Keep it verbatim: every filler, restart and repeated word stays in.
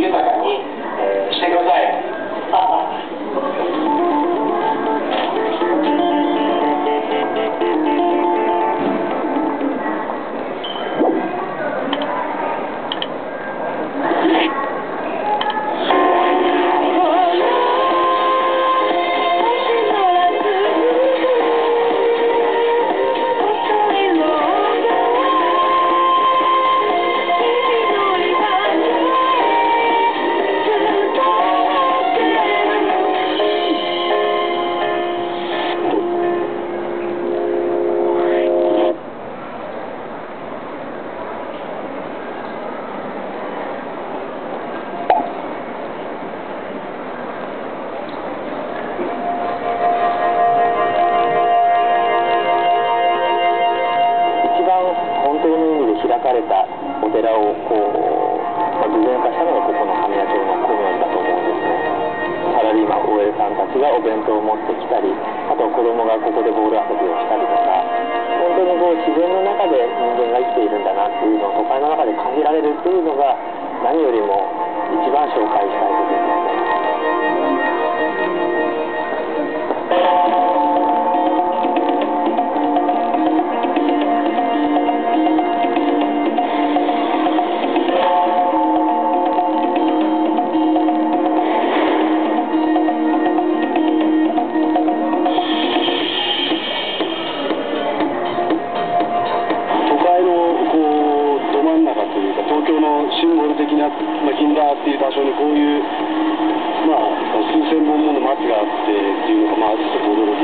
豊かに、えー、してください。開かれたお寺をこう、まあ、具現化したのがここの神谷町の公園だと思うんですね。サラリーマン オーエル さんたちがお弁当を持ってきたり、あと子供がここでボール遊びをしたりとか、本当にこう自然の中で人間が生きているんだなっていうのを都会の中で感じられるっていうのが何よりも一番紹介したいことですね。 東京のシンボル的な、まあ、銀座っていう場所にこういう、まあ、数千本もの松があってっていうのが、まあ、ちょっと驚き